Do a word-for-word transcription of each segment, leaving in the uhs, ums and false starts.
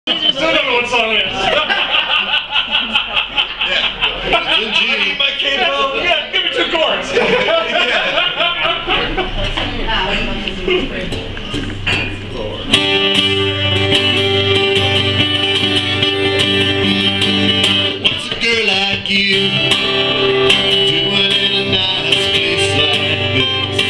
Still don't know what song it is. Yeah. I need my cable. Yeah, give me two chords. What's a girl like you doing in a nice place like this?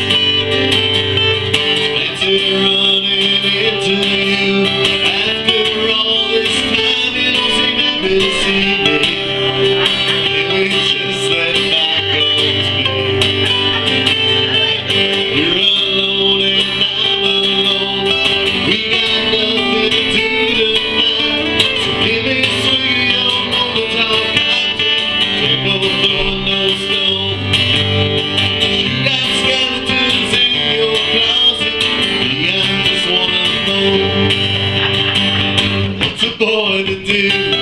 Fancy running into you after all this time. You don't seem happy to see me. Can we just let bygones be? You're alone and I'm alone. We got nothing to do tonight. So give me a swing. You got skeletons in your closet. I just wanna know what's a boy to do.